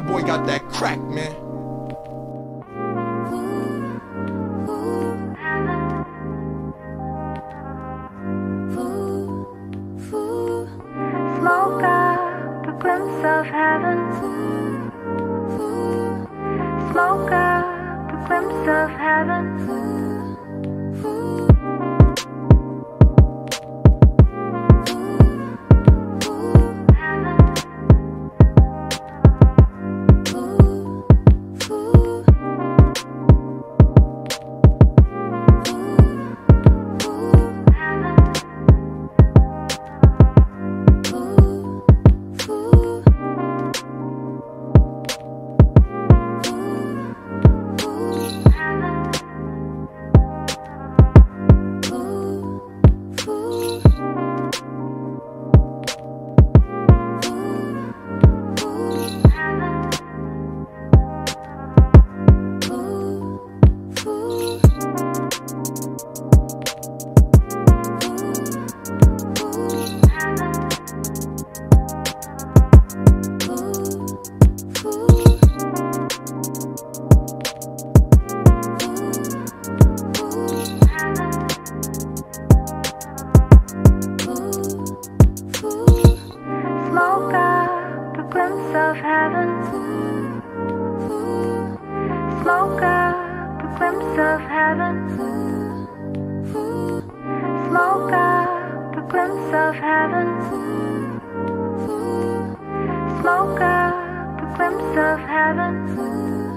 That boy got that crack, man. Smoke up a glimpse of heaven. Smoke up a glimpse of heaven. Smoke up a glimpse of heaven. Smoke up a glimpse of heaven. Smoke up a glimpse of heaven. Smoke up a glimpse of heaven.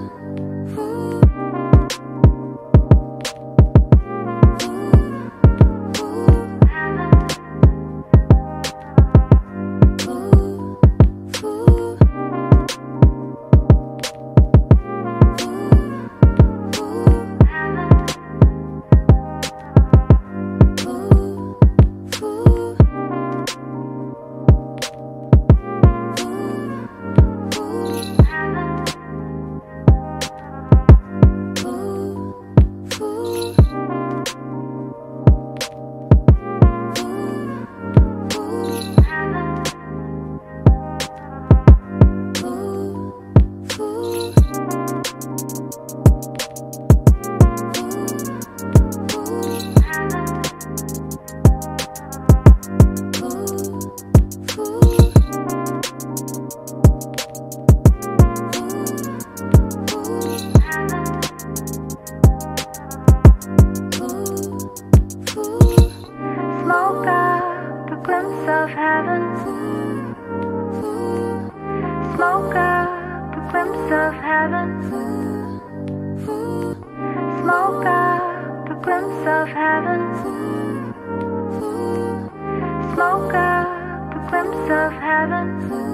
Smoke up a glimpse of heaven. Smoke up a glimpse of heaven. Smoke up a glimpse of heaven. Smoke up a glimpse of heaven.